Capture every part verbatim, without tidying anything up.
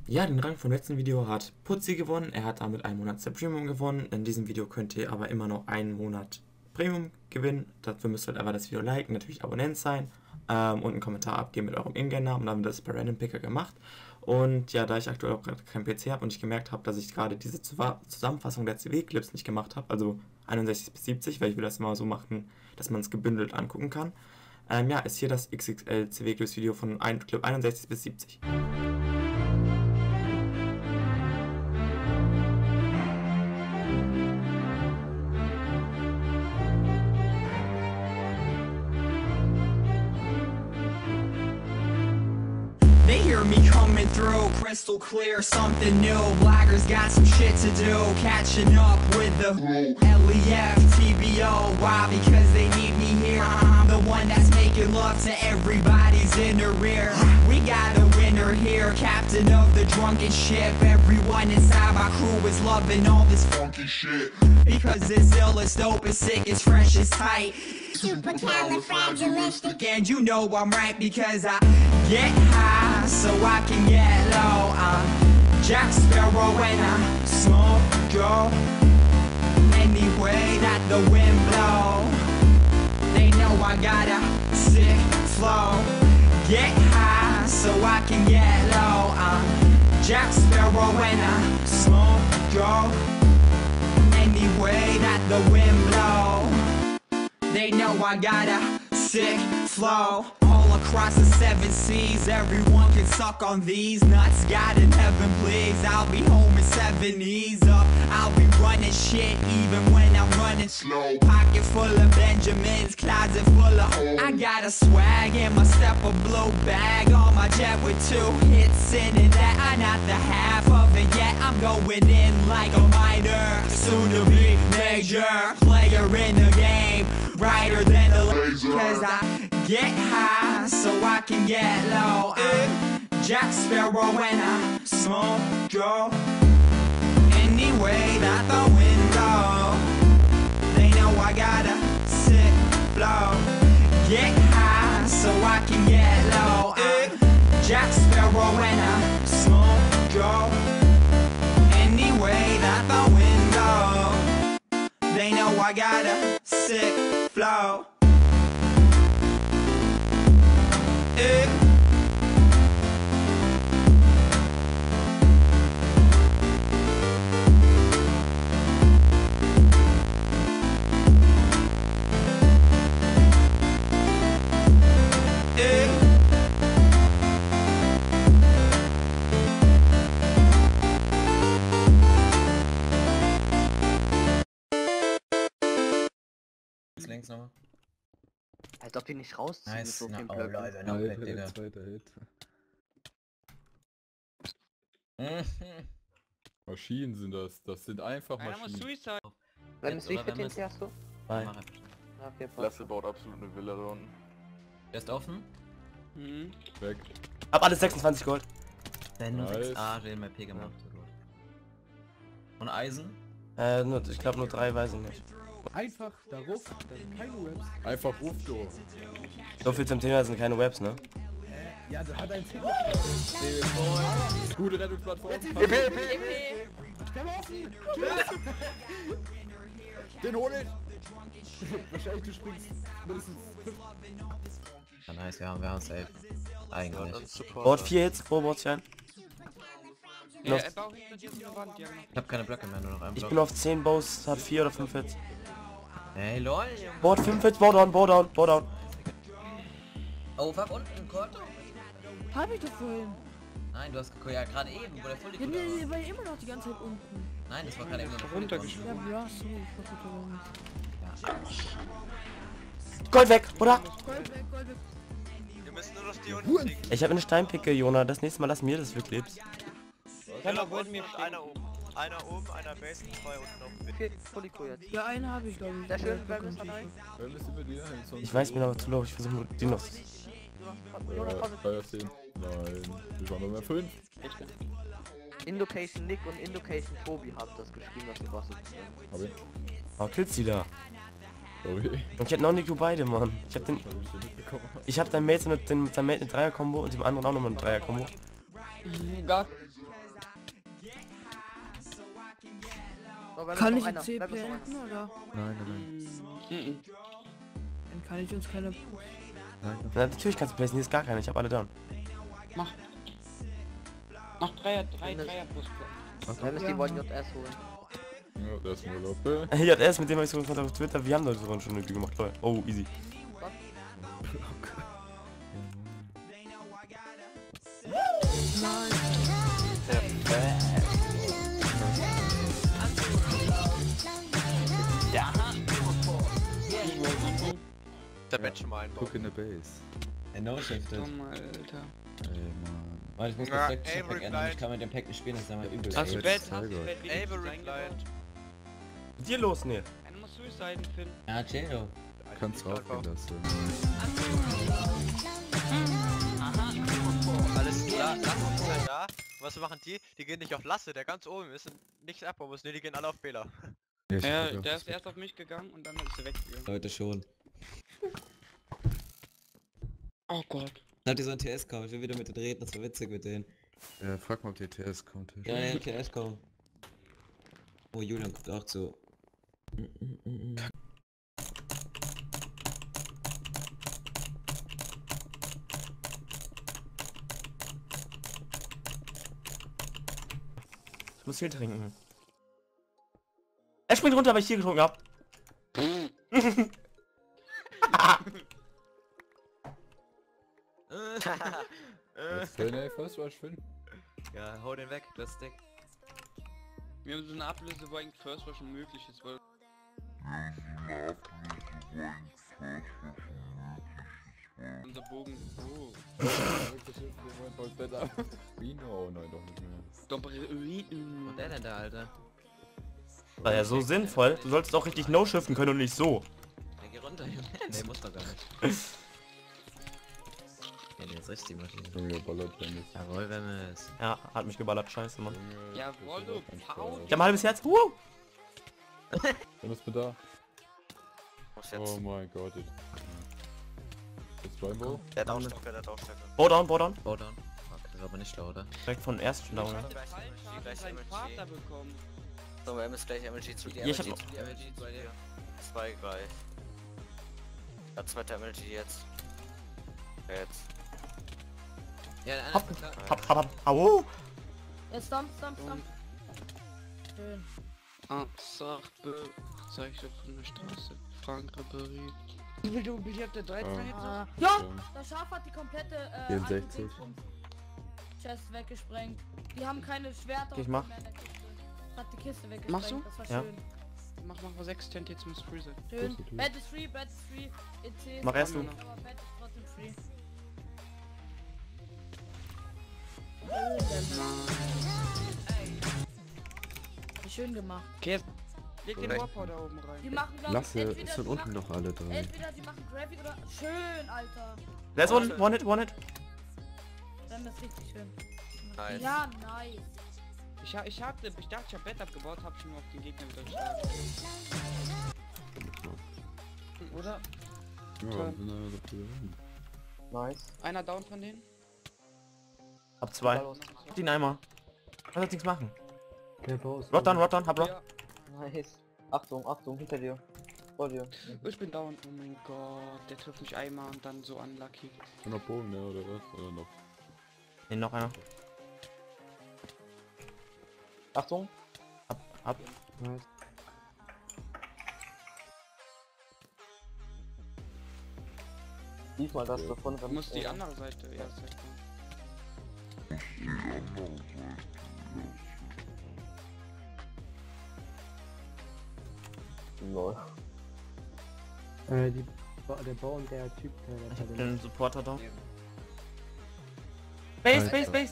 Ja, den Rang vom letzten Video hat Putzi gewonnen. Er hat damit einen Monat der Premium gewonnen. In diesem Video könnt ihr aber immer noch einen Monat Premium gewinnen. Dafür müsst ihr halt einfach das Video liken, natürlich Abonnent sein ähm, und einen Kommentar abgeben mit eurem Ingame-Namen. Dann wird das bei Random Picker gemacht. Und ja, da ich aktuell auch gerade keinen P C habe und ich gemerkt habe, dass ich gerade diese Zusammenfassung der C W-Clips nicht gemacht habe, also einundsechzig bis siebzig, weil ich will das mal so machen, dass man es gebündelt angucken kann, ähm, ja, ist hier das X X L C W-Clips-Video von Clip einundsechzig bis siebzig. They hear me coming through, crystal clear, something new. Bloggers got some shit to do, catching up with the L E F, T B O. Why? Because they need me here. I'm the one that's making love to everybody's in the rear. We got a winner here, captain of the drunken ship. Everyone inside my crew is loving all this funky shit. Because it's ill, it's dope, it's sick, it's fresh, it's tight. Supercalifragilistic, and you know I'm right because I get high so I can get low. I'm Jack Sparrow and I smoke dope any way that the wind blow. They know I got a sick flow. Get high so I can get low. I'm Jack Sparrow and I smoke dope any way that the wind blow. They know I got a sick flow. All across the seven seas, everyone can suck on these nuts. God in heaven, please, I'll be home in seven, ease up. I'll be running shit even when I'm running slow. Pocket full of Benjamins, closet full of I got a swag in my step, a blue bag on my jet with two hits in it. That I'm not the half of it yet. I'm going in like a minor, soon to be major player in the game. Brighter than the laser. Cause I get high so I can get low. I'm Jack Sparrow and I smoke dope any way that the wind blow. They know I got a sick flow. Get high so I can get low. I'm Jack Sparrow and I smoke dope any way that the wind blow. They know I got a sick flow. Eh. Eh. Links nochmal. Als ob die nicht rausziehen mit Nice, so na, vielen oh Blöcken. Leute, no Hit, Digga. Zweiter Hit. Mhm. Maschinen sind das, das sind einfach Maschinen. Wenn Jetzt, es wie oder viel wenn T hast du? Nein. Ja, okay, passt. Lasse baut absolut eine Villa da unten. Der ist offen. Mhm. Weg. Hab alles sechsundzwanzig Gold. Der nur Nice. sechs A G M P gemacht. Und Eisen? Äh, nur, ich glaube nur drei, weiß ich nicht. Einfach darauf, da sind keine Webs. Einfach ruf du. So viel zum Thema, das sind keine Webs, ne? Ja, da hat ein Tipp. Gute Rettungsplattform. Den hol ich. Wahrscheinlich du springst mindestens fünf. Ja, nice, ja, wir haben safe. Eigentlich. Board vier Hits, pro Board ein. Ja, er baut hinter dir so eine Wand, die haben noch- Ich hab keine Blöcke mehr, nur noch einen Ich Block. bin auf zehn Bows, hat vier oder fünf Hits. Hey, lol, Junge. Board fünf Hits, Board down, Board down, Board down. Oh, fuck, unten, Kurt. Hab ich doch vorhin. Nein, du hast ja gerade eben, wo der Fully Ja, Kurt nee, war. der war ja immer noch die ganze Zeit unten. Nein, das war gerade eben noch der runtergeschoben. Ja, bra, sorry, ich war gut aber nicht. Gold weg, oder? Gold weg, Gold weg. Wir müssen nur noch die unten kriegen. Ich habe eine Steinpicke, Jona. Das nächste Mal lass mir das wirklich lebst. Einer unten und einer oben. Einer oben, einer Base und zwei unten auf dem Vier Poliko jetzt. Ja, einen habe ich, glaube ich. Sehr schön, Ja, wer da ist kommt dabei? Wer ist über dir? Ich weiß mir aber zu low, ich versuche nur die noch. Äh, zehn. Nein, wir waren nur mehr fünf. Indocation Nick und Indocation Tobi haben das geschrieben, dass du was ist. Hab ich. Oh, killt sie da. Sorry. Und ich hätte noch Nico beide, Mann. Ich hab den. Hab ich den mitbekommen. Ich hab dein Mate mit, den, mit seinem Mate eine Dreier-Kombo und dem anderen auch nochmal eine Dreier-Kombo. Gar So, wenn Kann noch ich einer, in C wenn noch einer. planten oder? Nein, nein, Mhm. Dann kann ich uns keine... nein. Nein, Na, natürlich kannst du placen, hier ist gar keiner, ich hab alle down. Mach. Mach Dreier, drei Dreier plus. Wenn es die wollen J S holen. Ja, der ist nur Urlaub. J S, mit dem hab ich so gefragt auf Twitter, wir haben doch so schon irgendwie gemacht, Leute. Oh, easy. Der Bett schon mal ein. Guck in der Base. Er no-shiftet. Dumm, Alter. Ey, Mann. Warte, ich muss Ja, das Pack Avery ändern. Ich Blind. kann mit dem Pack nicht spielen, das ist einmal übel. Hast du Jetzt Bett, hast Tiger. du Bett Avery Blind. Mit dir los, ne? Einer muss Suiciden finden. Ja, Cello. Kannst raufgehen lassen. Alles klar, Lasse ist halt da. Was machen die? Die gehen nicht auf Lasse, der ganz oben ist und nichts abbauen muss. Ne, die gehen alle auf Bela. Ich Ja, hab der gedacht, ist erst auf mich gegangen und dann ist er weggegangen. Leute schon. Oh Gott. Habt ihr so einen T S kommen? Ich will wieder mit denen reden, das war witzig mit denen. äh, frag mal, ob die T S kommt. Ja, ja, T S kommen. Oh, Julian guckt auch zu. Ich muss viel trinken. Er springt runter, weil ich hier getrunken hab. Was für ne, First Rush Finn? Ja, hau den weg, das Deck. Wir haben so eine Ablöse, wo eigentlich First Rush unmöglich ist, weil... Unser Bogen... Oh. Reno? Oh nein, doch nicht mehr. Doppel... Der denn da, Alter? War ja so sinnvoll. Du solltest auch richtig no-shiften können und nicht so. Der geht runter, Junge. Nee, muss doch gar nicht. Ja, der ist richtig Maschine. Junge, ballert Dennis. Jawohl, wenn wir es. Ja, hat mich geballert, scheiße, Mann. Junge, Jawohl, das du ist doch kein Paul. Spaß. Ich hab ein halbes Herz. Wow. Dann ist mir da. Was Oh jetzt? mein Gott. Jetzt Rainbow? Der hat Ausstärke, der hat Ausstärke. Bow down, bow down. Bowdown. Okay, das ist aber nicht schlau, oder? Direkt von ersten down. Ne? Seinen Vater bekommen. So, wir haben jetzt gleich M L G zu dir. Ja, ich hab M L noch- G zu dir, M L G zu dir. Zwei gleich. Ja, zweiter M L G jetzt. Jetzt. Ja, der eine Hopp, ist klar. hopp, hopp, hopp. Au. Jetzt stomp, stomp, stomp. Schön. Ah, sag, be... Zeichen von der Straße. Frank Ribery. Du willst du bist auf der dreizehn jetzt? Ah. Ja, das Schaf hat die komplette äh, vierundsechzig. Chest weggesprengt. Die haben keine Schwerter Okay, ich und mach. mehr in der Kiste. Hat die Kiste weggesprengt. Machst du? Das war Ja. schön. Mach, mach mal sechs Tent jetzt muss free sein. Schön. Das ist Bed is free, Bed is free. E C. Mach erst du. Aber Bed ist trotzdem free. Wie schön gemacht. Okay, jetzt leg den Warpower da oben rein. Die machen glaub, Lasse, entweder es sind die unten machen, noch alle drei. Entweder die machen Gravy oder... Schön, Alter. Let's one, one hit, one hit. Dann ist richtig schön. Nice. Ja, nice. Ich, ha- ich hatte, ich dachte, ich hab Bett abgebaut, hab schon auf den Gegner wieder geschlagen. Oder? Ja, Toll. sind alle dafür. Nice. Einer down von denen? Hab zwei. Hab den Eimer. Kannst nichts machen. Okay, Pause. Rot down, rot down, hab rot. Ja. Nice. Achtung, Achtung, hinter dir. Vor dir. Ich bin down. Oh mein Gott, der trifft mich einmal und dann so unlucky. Und noch Bogen, ne, oder was? Oder noch? Ne, noch einer. Achtung. Ab, ab. Nice. Diesmal das davon. Du musst die andere Seite erst halt. Lol. Äh, die, der Bau und der Typ, der Ich hab der den Supporter da. Base, Nice. Base, Base.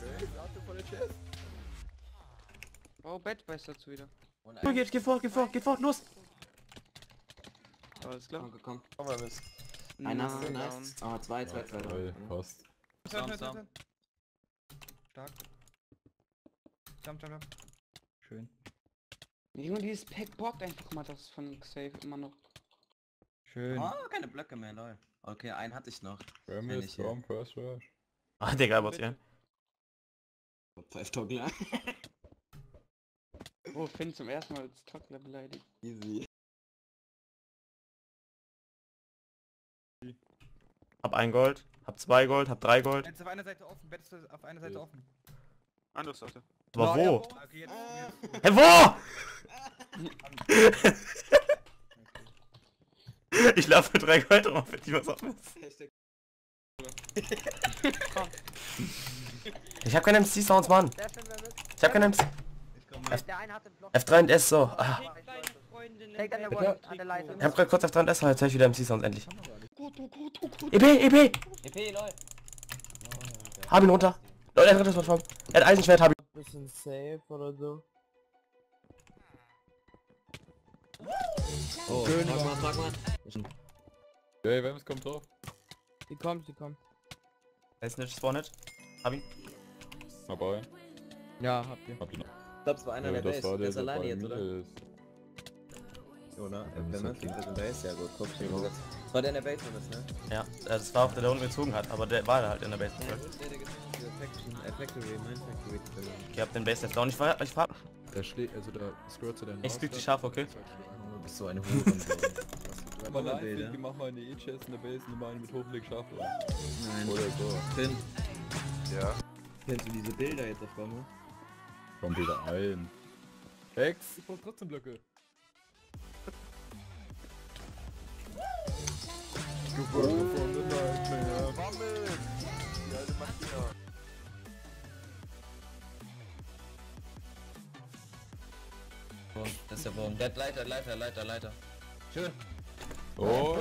Oh, Bett weiß dazu wieder. Du, geh, geh vor, geh vor, geh vor, los. Alles klar. Komm, Komm mal bis. Ein hast du, Na, nice. Ah, zwei, zwei, zwei. Drei, drei. passt. Sam, Sam. Stark. Jump, jump, jump. Schön. Junge, dieses Pack bockt einfach mal das von Safe immer noch. Schön. Oh, keine Blöcke mehr, lol. Okay, einen hatte ich noch. Ram Wenn ist ich hier. Storm, First Rush. Ah, Digga, was hier. Pfeiftogler. Oh, Finn zum ersten Mal als Trockner beleidigt. Easy. Hab ein Gold, hab zwei Gold, hab drei Gold. Bett ist auf einer Seite offen, Bett ist auf einer Seite offen. Andere Seite. Aber wo? Okay, jetzt, jetzt. Hä, wo? Ich laufe mit drei Gold rum, wenn ich was auf ist. Ich hab keine M C-Sounds, Mann. Ich hab keine M C. F F drei und S, so. Ah. Ich hab grad kurz F drei und S, jetzt hör ich wieder M C-Sounds, endlich. E B, E B! E P, lol. Hab ihn runter. Leute, er hat das Plattform. Er hat Eisenschwert, hab ihn. Bisschen safe oder so. Oh, frag mal, frag mal. Ey, wer kommt drauf? Die kommt, die kommt. Er ist nicht, spawn nicht. Hab ihn. Dabei. Ja, habt ihr. Hab ihn noch. Ich glaub, es war einer Ja, der das Base. war Der der, ist der alleine bei jetzt, mir oder? ist. Oder? Ja, Wenn ist man okay. klingt in der Base, ja gut, guck ich mir gesagt. Das war der in der Base, oder was, ne? Ja, das war auch der, der unten gezogen hat, aber der war halt in der Base. Ja, das ist der, der gezogen hat, dieser Factory, äh, Factory, mein Factory. Ich hab den Base jetzt down, ich fahr, ich fahr. Der schlägt, also der scrollt zu deinem Ich krieg die scharf, okay? Du bist so eine Hure. Aber nein, Bilder. ich mach mal eine E-Chest in der Base und mal eine mit Hochleg scharf. Nein. Oder so. Finn, Ja. kennst du diese Bilder jetzt auf einmal? Komm wieder ein. Hex, ich brauch trotzdem Blöcke. Gefolgt von the Nightmare. Die alte Maschine. Das ist der Boden. Der hat Leiter, Leiter, Leiter, Leiter. Schön. Oh!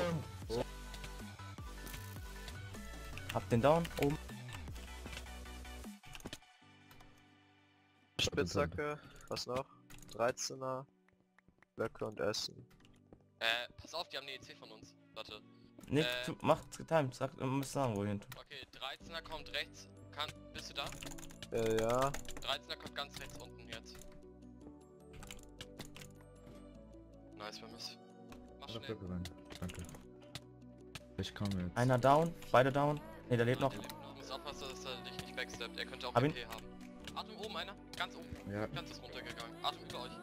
Hab den down, oben. Spitzhacke, was noch? dreizehner, Blöcke und Essen. Äh, pass auf, die haben eine E C von uns. Warte. Nick, Äh. tu- macht's getimed, sag, ihr müsst sagen, wohin. Okay, dreizehner kommt rechts. Kann, bist du da? Äh, ja. dreizehner kommt ganz rechts unten jetzt. Nice, Vermiss. Mach Alle schnell. Blöcke rein. Danke. Ich komme jetzt. Einer down, beide down. Ne, der lebt noch. Du musst aufpassen, dass er dich nicht backsteppt. Er könnte auch Hab E ihn. P haben. Atem oben einer. Ganz oben. Ja. Ganz ist runtergegangen. Atem über euch.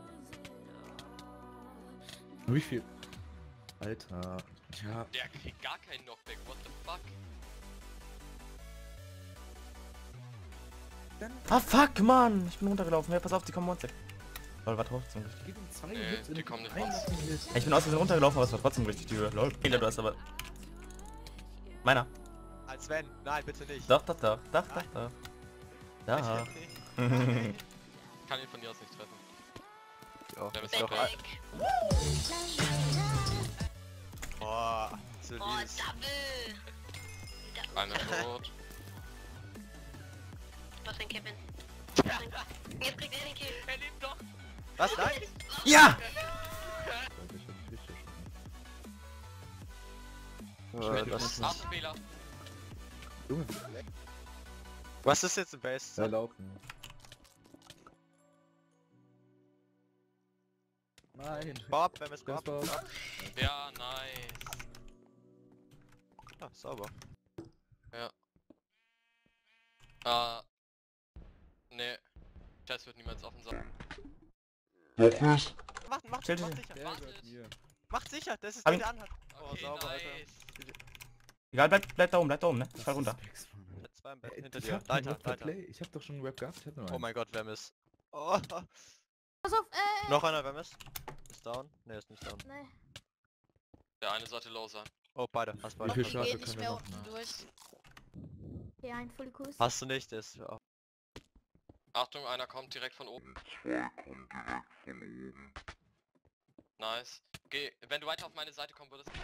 Wie viel? Alter. Ja. Der kriegt gar keinen Knockback. What the fuck? Ah, fuck, Mann. Ich bin runtergelaufen. Hey, pass auf, die kommen one sec. Lol, war trotzdem richtig. Gib ihm zwei Nee, die kommen nicht raus. Ich bin aus Versehen runtergelaufen, aber es war trotzdem richtig die Höhe. Lol, Fehler, du hast aber... Meiner. Als wenn. Nein, bitte nicht. Doch, doch, doch. Doch, doch, doch. Da. Ich kann ihn von dir aus nicht treffen. Ja, Der ist ist doch doch ein... Boah, so lies. Einer tot. Was denn, Kevin? Jetzt kriegt er den Kill. Er lebt doch. Was? Nein? Ja! Äh, das ist... Atemfehler. Was ist jetzt im Base? Ja, laufen. Nein. Bob, wer ist Bob? Das war- Ja, nice. Ah, sauber. Ja. Ah. Nee. Das wird niemals offen sein. Macht, macht, macht Chill, sicher. chill. Der Macht gehört es. mir. Macht sicher, das ist Hab der, ihn. der anhat. Oh, Okay, sauber, nice. Egal, bleib, bleib da oben, bleib da oben, ne? Ich fall runter. Alter. Zwei im Bett, Ey, hinter ich dir. hab kein Leiter, Wort per Leiter. Play. Ich hab doch schon einen Rap gehabt. Ich hab noch Oh einen. mein Gott, wer misst? Oh. Pass auf, äh. Noch einer, wer misst? Ist down? Ne, ist nicht down. Nee. Der eine sollte low sein. Oh, beide. Hast beide. Wie viel Ich Schafe geh können nicht wir mehr noch unten machen? durch. Ja, ein Fullkuss. Hast du nicht, ist... Oh. Achtung, einer kommt direkt von oben. Nice. Geh, wenn du weiter auf meine Seite kommen würdest.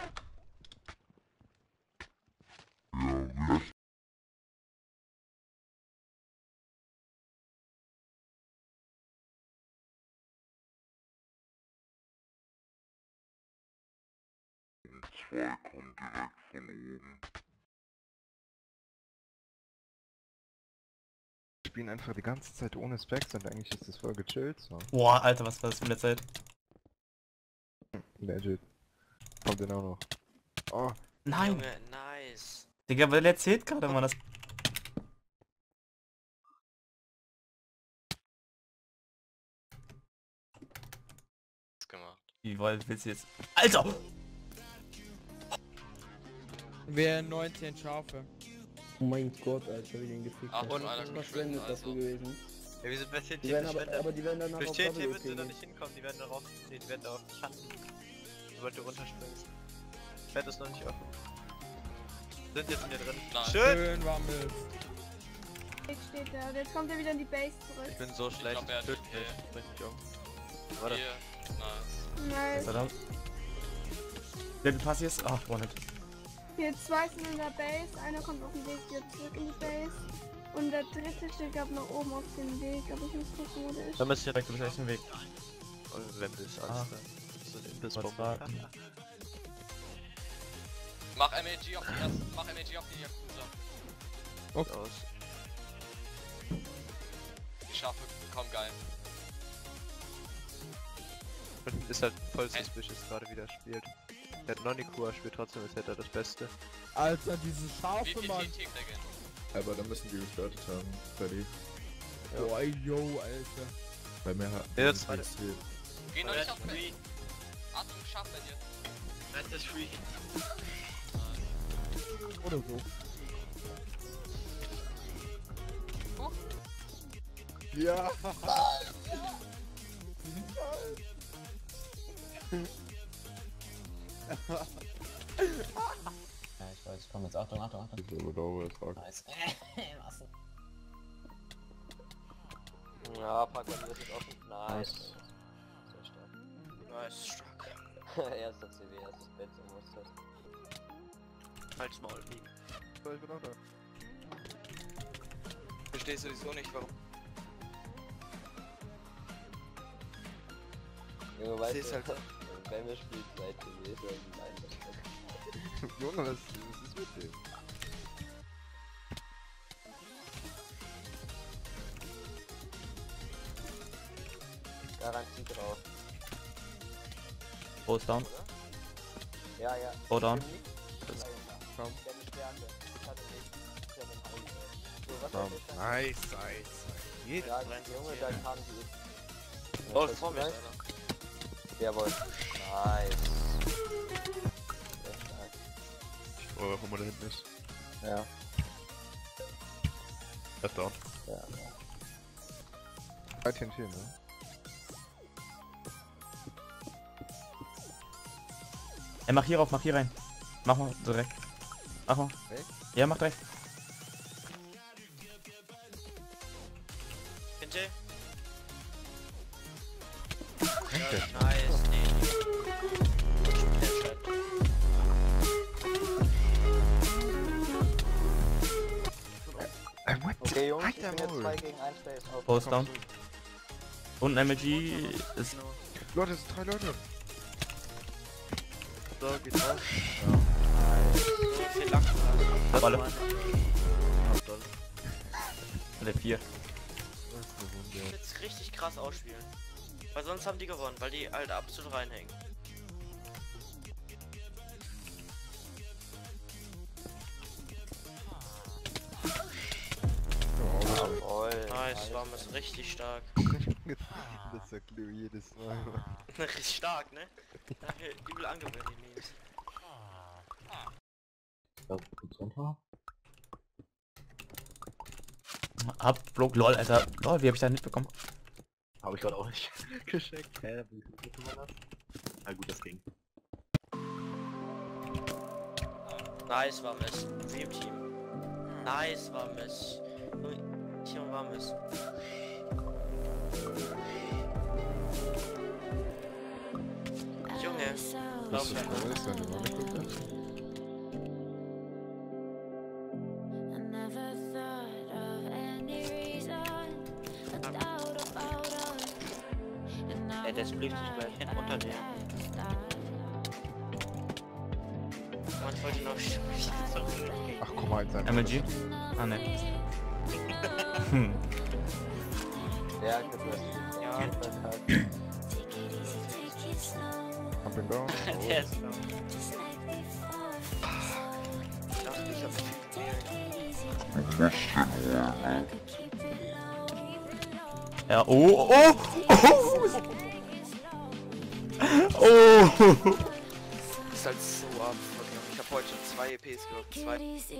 Spielen einfach die ganze Zeit ohne Specs und eigentlich ist das voll gechillt so. Boah, Alter, was war das für eine Zeit? Legit. Kommt denn auch noch. Oh. Nein! Junge, nice. Digga, weil er erzählt gerade mal das. gemacht. Wie wollt, willst du jetzt... Alter! Wir neunzehn Schafe. Oh mein Gott, Alter, wie den gefickt Ach, hat. und einer Was geschwindet, verschwendet dafür also. gewesen? Ja, wieso bei T N T Die werden aber, verschwendet? aber die werden danach Durch auf T N T Double würdest du gehen. da nicht hinkommen, die werden da rauf, nee, die werden da auf die Kanten. Sobald du runterspringst. Fährt ist noch nicht offen. Sind jetzt in dir drin. Nein. Schön! Schön war Müll. Jetzt steht er. Und jetzt kommt er wieder in die Base zurück. Ich bin so schlecht. glaub, er hat Töten okay. mich. Bring mich um. Warte. Hier. Nice. Nice. Verdammt. Level Passies? Ach, One-Hit. Hier zwei sind in der Base. Einer kommt auf den Weg wieder zurück in die Base. Und der dritte steht gerade nach oben auf dem Weg. Aber ich muss gucken, wo der ist. Dann bist du direkt, du bist echt im Weg. Und wenn du es Ah. alles so ein Imbissbombe. warten. Mach M A G auf die erste. Mach M A G auf die Yakuza. Okay. Aus. Die Schafe kommen geil. Und ist halt voll suspicious gerade wieder spielt. Der hat Nonikua, spielt trotzdem, als hätte er das Beste. Alter, diese Wie Schafe, viel Mann. T T Deckeln? Aber dann müssen die gestartet haben. Fertig. Boah, yo, Alter. Bei mir hat Ja, jetzt nichts fehlt. Geh noch nicht auf mich. Achtung, Schaf bei dir. Das ist free. Oder so. Ja! Ja, ich weiß, komm jetzt, Achtung, Achtung, Achtung. Ich glaube, da ist fuck. Nice. Was? Ja, Park war das jetzt offen. Nice. Sehr stark. Nice, stark. Erster C W, erstes Bett im Muster. Halt's Maul. Ich bin auch da. Verstehe sowieso nicht, warum. Junge, weißt Siehst du, halt. wenn wir spielen seit C W, ist er ein Einser. Junge, was, was ist mit dem? Garantie drauf. Pro ist down. Ja, ja. Pro down. Komm. Der eine Stärke. Ich hatte nicht. Ich hatte einen Heim. So, was Komm. hat der Stärke? Nice, nice. Geht. Ja, Junge, da kam die. Oh, vor mir ist einer. Jawohl. Nice. Sehr stark. Oh, warum er da hinten ist. Ja. Er ist down. Ja, ja. drei T N T, ne? Ey, mach hier rauf, mach hier rein. Mach mal direkt. Mach mal. Direkt? Ja, mach direkt. Hinter. Danke. Nice, nee. Ey, what? Okay, Jungs, Halt ich der bin jetzt Maul. zwei gegen eins Base auf. Pro ist down. Und ein M G ist... Leute, es sind drei Leute. So, geht's raus. So viel Lack. Balle. Hab doll. Der vier. Das ist eine Wunde. Jetzt richtig krass ausspielen. Weil sonst haben die gewonnen, weil die halt absolut reinhängen. Jawohl. Nice, war es richtig stark. Das sagt Leo jedes Mal. Richtig stark, ne? Danke, übel angewöhnt, die Memes. Ich glaub, geht's runter? Hab Block, lol, Alter. Lol, wie hab ich das nicht bekommen? Hab ich gerade auch nicht gescheckt. Hä, wie tut man das? Na gut, das ging. Nice, war es. Sie im Team. Nice, war es. Hier war es. Junge. Was ist das Neues, wenn du noch nicht guckst? Ey, der splieft sich gleich hin runternehmen. Man wollte noch Ach, guck mal, jetzt M G? Ah, ne. Hm. Ja, ich hab das. Ja. Das halt. Up and down. Der ist down. Ich dachte, ich hab Ja, oh, oh, oh! Oh! Das ist halt so abfuck, Junge. Ich hab heute schon zwei E Ps gehabt. Zwei.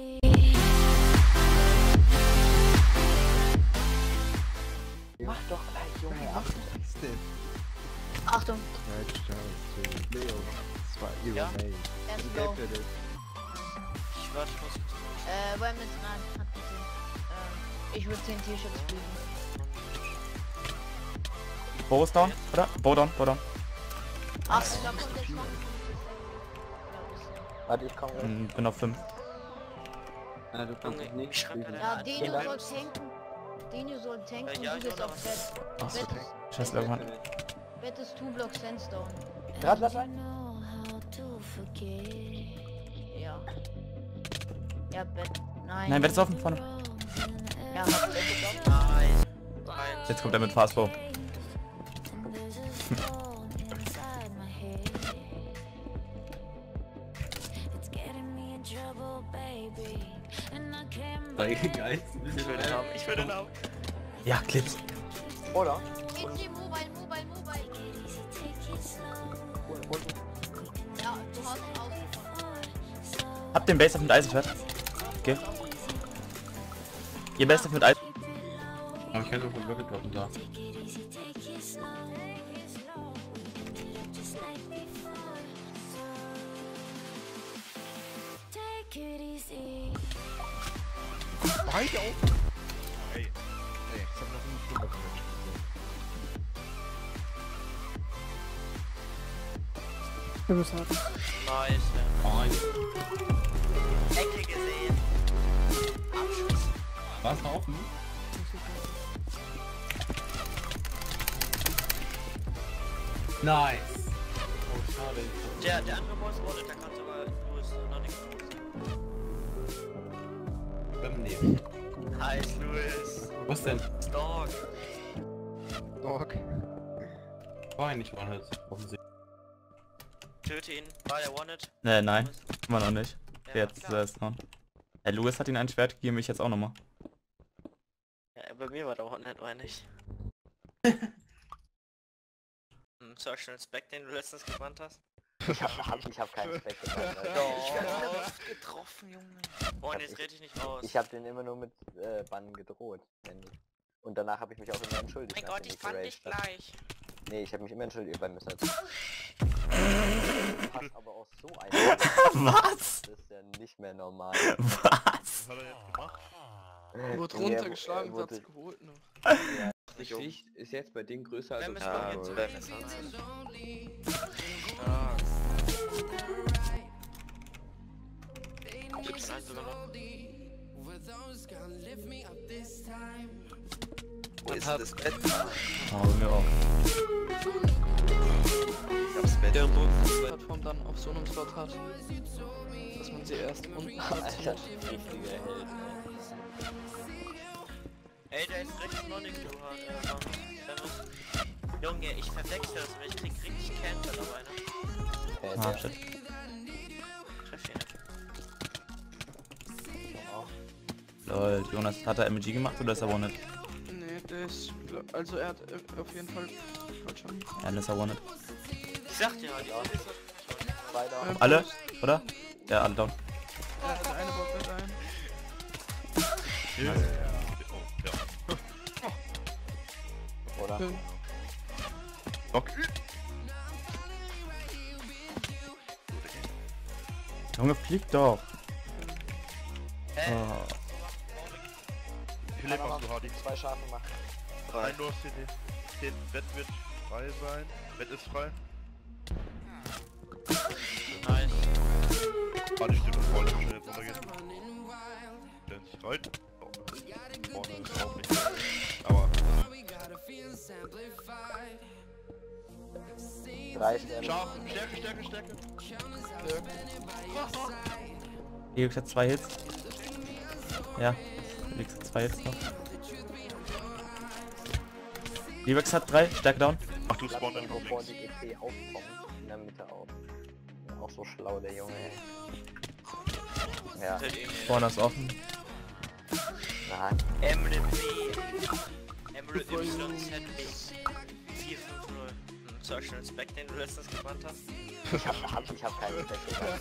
Mach doch gleich, Junge. Achtung. Was ist denn? Achtung. Nice chance to Leo. Das war ihre Ja. Mail. Er ist Wie low. bleibt er denn? Ich warte, ich muss jetzt. Äh, Wham ist nein, hat gesehen. Äh, ich würde zehn T-Shirts fliegen. Bo ist down, oder? Bo down, Bo down. Ach, da kommt der Schwach. Warte, ich komme gleich. Hm, bin auf fünf. Ja, du kannst Junge, nicht ich schreib spielen. mir Ja, da. Dino soll tanken. Dino soll tanken Ja, und ja, du ich gehst will auf noch Bett. Achso, Bett ist, scheiß Level. Bett ist two Block Sandstone. Grad, lass ein. Ja. Ja, Bett. Nein. Nein, Bett ist offen, vorne. Ja, hat Bett ist offen. Nice. Eins. Jetzt kommt er mit Fastbow. Geil. Ich will den haben. Ich will den haben. Ja, Clips. Oder? Mobile, Mobile, Mobile. Ja, du hast aus. Habt den Base auf mit Eisenschwert. Okay. Ihr Base auf mit Eisen. Aber ich hätte wohl wirklich glauben da. Beide auf! Ey, ey, ich hab noch nie Stunde Du bist hart. Nice, ja. Ecke gesehen. Abschuss. War's noch offen? Nice! Oh, schade. Der, der andere Boss wurde, der kann sogar Louis noch nicht raus. Beim Leben. Nice, Louis. Was denn? Dog. Dog. War eigentlich One-Hit, offensichtlich. Töte ihn. War der One-Hit? Äh, nein. Immer noch nicht. Ja, Jetzt klar. ist es down. Hey, Louis hat ihn ein Schwert gegeben, ich jetzt auch nochmal. Ja, bei mir war der One-Hit, meine ich. Hm, Sag schnell Spec, den du letztens gebannt hast. Ich hab, hab, ich hab keinen Speck gemacht. Ich werde wieder oft getroffen, Junge. Oh, und jetzt rede ich nicht raus. Ich hab den immer nur mit äh, Bannen gedroht. ständig. Und danach habe ich mich auch immer entschuldigt. Mein Gott, nachdem ich bann dich geraged hab. gleich. Nee, ich habe mich immer entschuldigt beim Messer. Passt aber auch so ein. Was? Das ist ja nicht mehr normal. Was? Was hat er jetzt gemacht? Wurde Nee, er- runtergeschlagen, er hat's wurde- geholt noch. Ja. Die Schicht ist jetzt bei denen größer als Bam das ist bei mir Tor. zu Bam ist Ah. Gibt's einen sogar noch? Wo ist das Bett? Oh, mir auch. Ich hab's Bett. Der Plattform dann auf so einem Slot hat. Dass man sie erst unten hat. Alter, richtiger Held. Ey, der ist richtig nonnig, du hart. Junge, ich verwechsel das, weil ich krieg richtig Cancer dabei, ne? Äh, Ah, der- shit. Treff ihn nicht. Lol, Jonas, hat er M G gemacht oder ist er One-Hit? Nee, der ist. Also er hat äh, auf jeden Fall. Halt schon. Ja, dann ist er One-Hit. Ich sag dir halt, ja. Zwei da. Ähm, Alle? Oder? Ja, alle down. Ja, der eine baut mit ein. Ja. Oder? Fünf. Okay. Junge, flieg doch. Hä? Oh. Wie viel Leben hast du, Hardy? Zwei Schafe machen. Nein, du hast hier den, den Bett wird frei sein. Bett ist frei. Nice. Hardy steht und vorne schnell jetzt runtergehen. Stellt sich rein. Oh, vorne ist auch nicht. Aber Drei Sterne. scharf, Stärke, Stärke, Stärke. Felix hat zwei Hits. Ja, Felix hat zwei Hits noch. Livex hat drei, Stärke down. Ach, du spawnst dann bevor links. die E P aufkommt. In der Mitte auf. Auch so schlau, der Junge, ey. Ja. Vorne ist offen. Nein. Emre B. Emre Y Z B. vier fünf null. zum Beispiel den Speck, den du letztens gebrannt hast? Ich hab, hab, ich hab keinen Speck gemacht.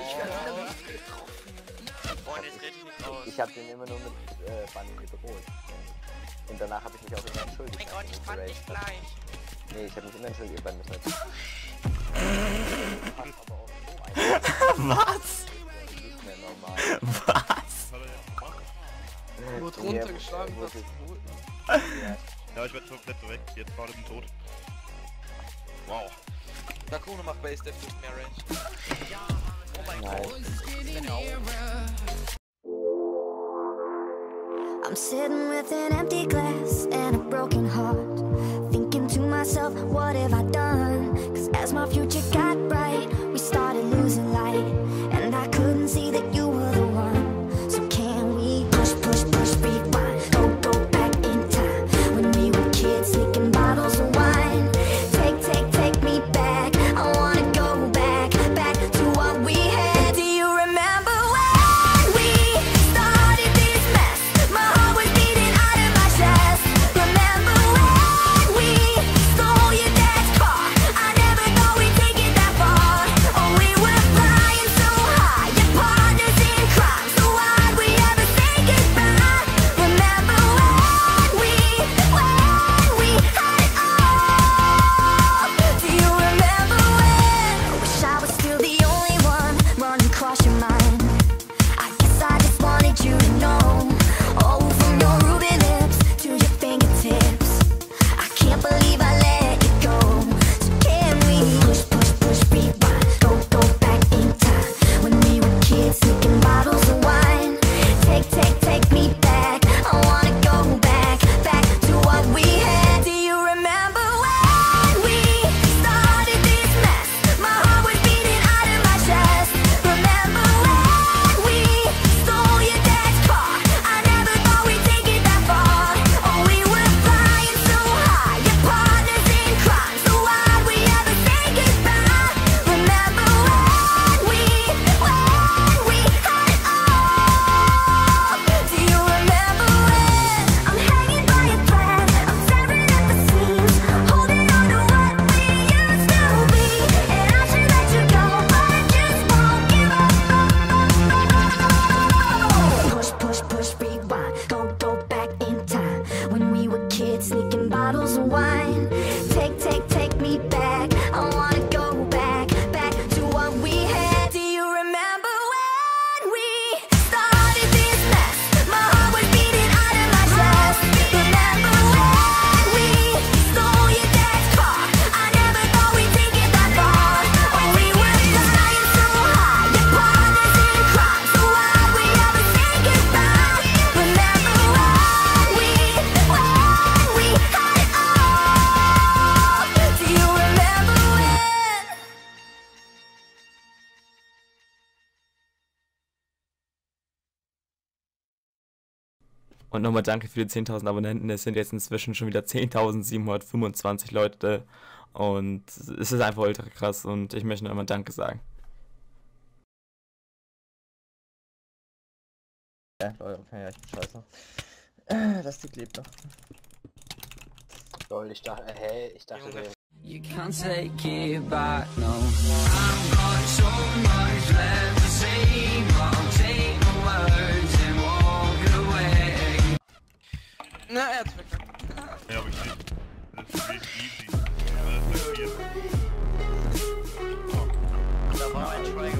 Freunde, jetzt red ich nicht raus. Ich hab den immer nur mit äh, Bunny bedroht. Und danach habe ich mich auch immer entschuldigt. Mein Gott, ich fand dich gleich. Nee, ich hab mich immer entschuldigt, weil das nicht. Was? Nicht mehr normal. Was? Wurde runtergeschlagen, was ist Ja, ich werde komplett weg. Jetzt gerade bin tot. Wow. Dakuna macht Base, der fühlt mehr Range. Ja, oh mein Gott. I'm sitting with an empty glass and a broken heart, thinking to myself, what have I done? Cause as my future got bright, we started losing light, and I couldn't see that you were the one. So can we push, push, push, rewind, go, go back in time, when we were kids sneaking bottles of wine. Take, take, take me back, I wanna go back, back to what we had. Do you remember when we started this mess? My heart was beating out of my chest. Remember when we stole your dad's car? I never thought we'd take it that far. Oh, we were flying so high, your partners in crime. So why'd we ever say goodbye? Remember when we, when we had it all? Do you remember when? I wish I was still the only one running across your mind. I guess I just wanted you to know. Oh, from your ruby lips to your fingertips, I can't believe I let you go. So can we push, push, push, rewind, go, go back in time, when we were kids sneaking bottles of wine. Take, take, take me back, I wanna go back, back to what we had. Do you remember when we started this mess? My heart was beating out of my chest. Remember when we stole your dad's car? I never thought we'd take it that far. Oh, we were flying so high, your partners in crime. So why'd we ever say goodbye? Remember when we, when we had it all? Do you remember when I'm hanging by a thread, I'm tearing at the seams, holding on to what we used to be, and I should let you go, but I just won't give up. Push, push, push, rewind, go, go back in time, when we were kids sneaking bottles of wine. Take, take, take me back, I wanna go back, back to what we had. Do you remember when we started this mess? My heart was beating out of my chest. Remember when we stole your dad's car? I never thought we'd take it that far. Oh, we were flying so high, your partners in crime. So why'd we ever say goodbye? Remember when we, when we had it all? Do you remember when? Und nochmal danke für die zehntausend Abonnenten. Es sind jetzt inzwischen schon wieder zehntausendsiebenhundertfünfundzwanzig Leute. Und es ist einfach ultra krass. Und ich möchte nur einmal Danke sagen. Ja, Leute, okay, ja, ich bin scheiße. Äh, das Ding lebt noch. Lol, ich dachte, hä, ich dachte, der You can't take it back, no. I've got so much left to say, but I'll take my words and walk away. Na, er hat's verkackt. Ja, aber ich sehe. Das ist wirklich easy. Äh, passiert. Da war ein Schweiger.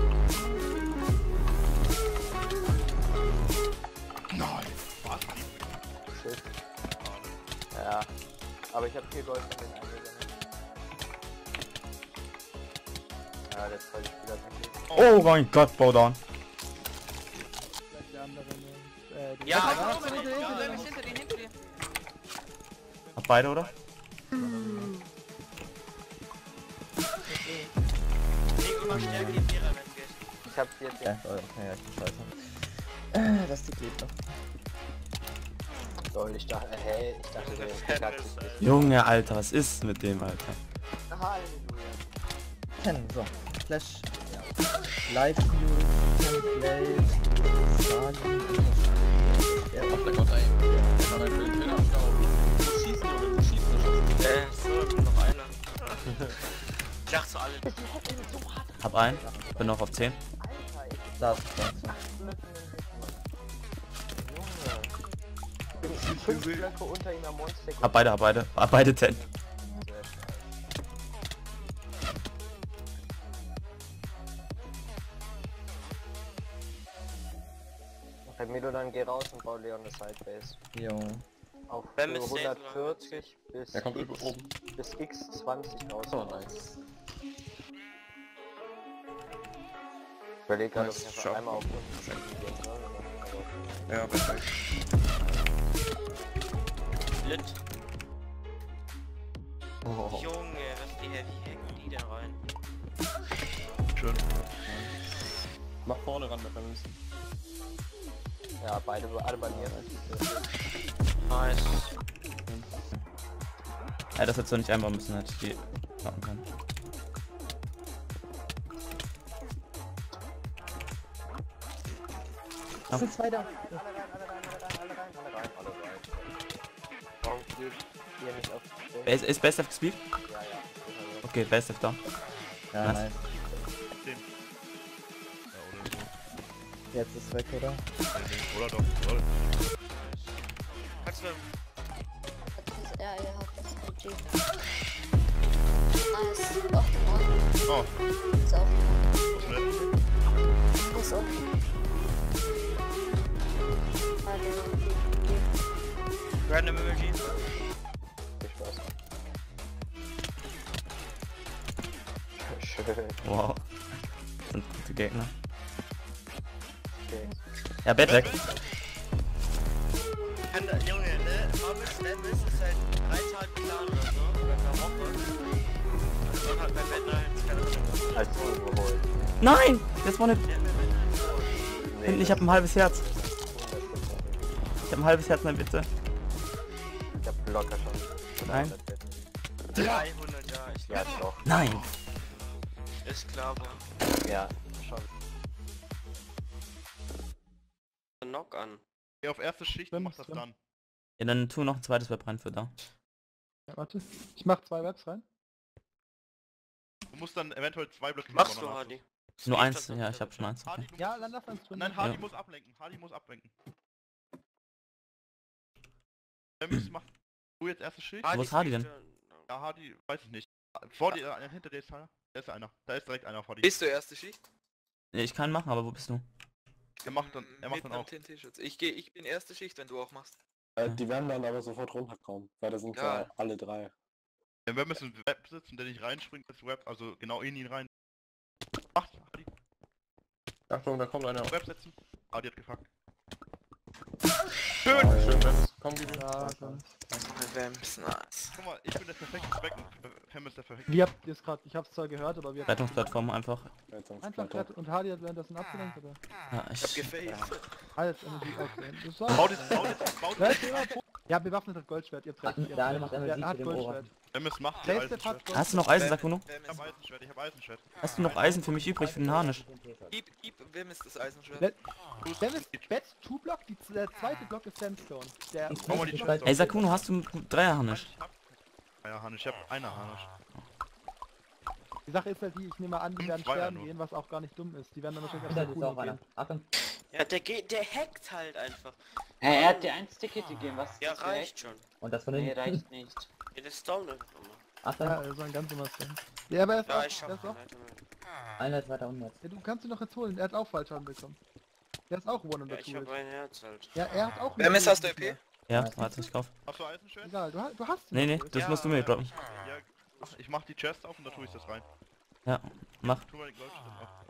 Nein, was? Shit. Ja, aber ich habe viel Gold von den eingesammelt. Ja, der zweite Spieler ist nicht. Oh mein Gott, Bowdown. Ja, Pass auf, hinter dir, hinter dir, hinter dir, hinter dir. Hab beide, oder? Nico macht stärker die Vierer, wenn es geht. Ich hab's jetzt. Ja, Leute, okay, ja, ich bin scheiße. Äh, das Ding lebt noch. Lol, ich dachte, hä, ich dachte, der verkackt ist nicht. Junge, Alter, was ist mit dem, Alter? Halleluja. Kennen, so. Flash. Ja. Live View, Template, Sagen, ja, auf der Gott ein. Ja, dann will ich wieder am Stau. Wo schießen oder wo schießen oder? Äh, so, noch einer. Hab einen. Bin noch auf zehn. Da ist fünf Blöcke unter ihm am Monster. Hab beide, hab beide. Hab beide zehn. Bei Milo, dann geh raus und bau Leon eine Sidebase. Jo. Auf Wer mit hundertvierzig bis Der kommt X, oben. bis X zwanzig raus. Oh, nice. Ich überlege gerade, ob Nice, ich einfach schaffen. einmal auf unten gehen soll. Oder? Ja, perfekt. Lit. Oh. Junge, was die, wie hacken die denn rein? Schön. Mach vorne ran mit der Münze. Ja, beide, alle bei mir. Nice. Ja, das hättest du nicht einbauen müssen, hätte ich die machen können. Das sind zwei da. Ist, ist Best of Speed? Ja, ja. Okay, Best of da. Ja, Nice. nice. Jetzt ist weg, oder? Oder doch, oder? Kannst du... Ja, ihr habt das I G. Nice. Doch, oh. Oh. Ist auch. Was nett. Ist auch. Random Emoji. Viel Spaß. Schön. Wow. Das sind gute Gegner. Okay. Ja, Bett weg. Kann da, Junge, ne? Mamis Level ist halt drei Tage Plan oder so. Oder eine Woche. Und dann halt beim Bett rein. Keine Ahnung. Als überholt. Nein! Das war nicht. Nee, Ich hab ein halbes Herz. Ich hab ein halbes Herz, nein bitte. Ich hab locker schon. Nein. dreihundert, ja, ich Ja, glaube. doch. Nein! Ist klar, aber. Ja, schon. Knock an. Geh auf erste Schicht und mach das dann. Ja, dann tu noch ein zweites Web rein für da. Ja, warte. Ich mach zwei Webs rein. Du musst dann eventuell zwei Blöcke Machst spawnen du, lassen. Hardy? Nur eins, ja, ich hab schon eins. Okay. Hardy, du musst- Ja, dann lass uns drin. Nein, Hardy Ja. muss ablenken. Hardy muss ablenken. Ähm, mach du jetzt erste Schicht? Wo ist Hardy denn? Ja, Hardy, weiß ich nicht. Vor dir, äh, hinter dir ist einer. Da ist einer. Da ist direkt einer vor dir. Bist du erste Schicht? Nee, ich kann machen, aber wo bist du? Er macht dann, er macht Mitten dann am auch. T N T-Schutz. Ich gehe, ich bin erste Schicht, wenn du auch machst. Äh, die werden dann aber sofort runterkommen, weil da sind ja, Ja. alle drei. Ja, wir müssen im Web sitzen, der nicht reinspringt, das Web, also genau in ihn rein. Macht, Hardy. Achtung, da kommt einer. Web setzen. Hardy hat gefuckt. Schön! Oh, schön, Webs. Komm, gib ihm. Ja, komm. Vamps, nice. Guck mal, ich bin das perfekte Becken. Pam ist der perfekte. Wie habt ihr es gerade? Ich hab's zwar gehört, aber wir Rettungsplattform einfach. Einfach gerade und Hardy hat währenddessen abgelenkt, oder? Ja, Ich hab ich. gefaced. Alles Energy, okay. Das Baut war... jetzt, baut jetzt, baut Ja, jetzt. Thema- Ja, bewaffnetes Goldschwert, ihr habt recht. ihr der habt eine macht recht. Energy Der hat zu dem Ohr. Goldschwert. Pam ist macht die Placed hat Eisenschwert. Gold. Hast du noch Eisen, Sakuno? Ich hab Eisenschwert, ich hab Eisenschwert. Hast du noch Eisen für mich übrig für den Harnisch? Gib, gib, wem ist das Eisenschwert? Le- Der ist Best zwei Block, die, der zweite Block ist Sandstone. Der Bau mal die Chest Ey, auf. Sakuno, hast du einen Dreier-Harnisch? Ja, Hannisch, ich hab eine Hannisch. Die Sache ist halt die, ich nehme an, die Fünf werden Zweier sterben nur. gehen, was auch gar nicht dumm ist. Die werden dann wahrscheinlich auf Sakuno gehen. Ja, der geht, der hackt halt einfach. Hey, er hat dir ein Ticket gegeben, was? Ja, ist reicht schon. Und das von den... Nee, reicht nicht. Ja, das ist down einfach mal. Ach, Ja, dann... er soll ein ganz normal sein. Ja, aber er ist Ja, auch, ich er schaff ist auch, Einer weiter unten. ja, du kannst ihn noch jetzt holen, er hat auch Fallschaden bekommen. Der ist auch One on Ja, the ich hab Two. ein Herz halt. Ja, er hat auch... Wer ist aus der E P? Ja, warte, ich kauf. Hast du Eisenschwert? Egal, du, ha- du hast ihn. Nee, nee, noch. das Ja, musst du mir äh, droppen. Ja, ach, ich mach die Chest auf und da tue ich das rein. Ja, mach. Tu mal die Goldschwert auf.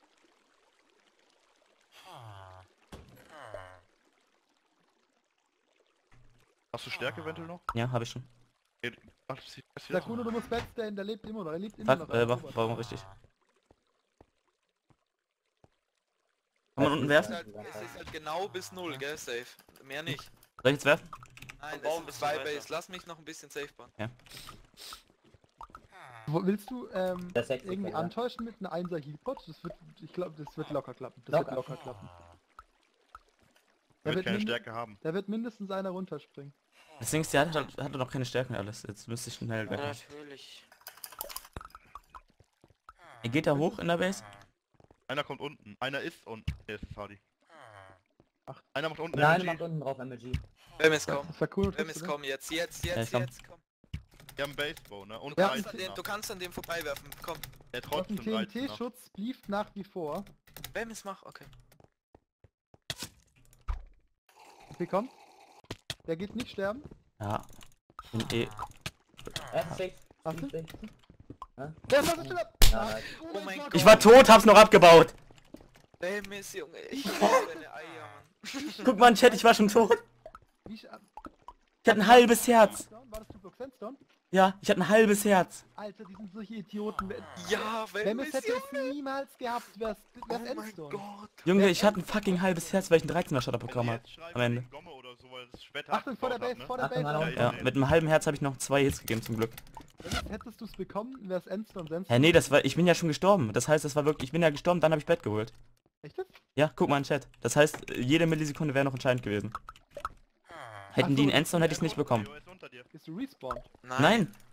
Hast du Stärke eventuell noch? Ja, hab ich schon. Ey, ach, das sieht- das sieht- Sakuno, du musst backstayen, der lebt immer noch, er lebt immer Fuck, noch. äh, wa- warum richtig? Kann man unten Es ist werfen? halt, es ist halt genau bis null, gell, safe. Mehr nicht. Soll ich jetzt werfen? Nein, Bauen es ein ist zwei bisschen Base. Lass mich noch ein bisschen safe bauen. Ja. Wo, willst du ähm, Das sechzig, irgendwie oder? antäuschen mit einem Einser Healpot? Das wird, ich glaube, das wird locker klappen. Das Locker. wird locker klappen. Er Da wird keine mind- Stärke haben. Da wird mindestens einer runterspringen. Das Ding ist, der hat, hat, hatte noch keine Stärken alles. Jetzt müsste ich schnell Ja, weg. natürlich. Er geht da hoch in der Base? Einer kommt unten. Einer ist unten. Der ist Hardy. Ach. Einer macht unten. Der eine M G. macht unten drauf M G. Wem ist kommen? Das war cool. Wem ist kommen? Jetzt, jetzt, Ja, jetzt, ich komm. jetzt, komm. Die haben Basebow, ne? Und Du kannst, dreizehn an dem, nach. du kannst an dem vorbeiwerfen, komm. Der Du hast einen trotzdem dreizehn nach. T N T-Schutz, blieft nach wie vor. Wem ist mach? Okay. Okay, komm. Der geht nicht sterben. Ja. Bin eh. Er ist safe. Hast du? Safe. Ja? Der ist also still ab! Ja, nice. Oh mein Gott. Ich war tot, hab's noch abgebaut. Wem ist, Junge? Ich hasse deine Eier, Mann. Guck mal in den Chat, ich war schon tot. Wie ich, ab- Ich hatte ein halbes Herz. War das Two-Block Sandstone? Ja, ich hatte ein halbes Herz. Alter, die sind solche Idioten. Ja, Wenn wem es ist, hätte Junge? es niemals gehabt, wär's, wär's Oh mein Endstone. Gott. Junge, ich hatte ein fucking halbes Herz, weil ich einen dreizehner Shot bekommen Wenn habe. die jetzt schreiben, Am Ende. wegen Gomme oder so, weil das später Achtung, vor der abgebaut Base, hat, vor ne? der Achtung, Base. Alter. Ja, Ja, mit einem halben Herz habe ich noch zwei Hits gegeben zum Glück. Wenn es- Hättest du es bekommen, wär's Endstone, Sandstone. Hä, nee, das war, ich bin ja schon gestorben. Das heißt, das war wirklich, ich bin ja gestorben, dann habe ich Bett geholt. Echt jetzt? Ja, guck mal in den Chat. Das heißt, jede Millisekunde wäre noch entscheidend gewesen. Hätten Ach die so, einen Endstone, hätte ich es nicht bekommen. Jo, ist unter dir. Bist du respawned? Nein. Nein,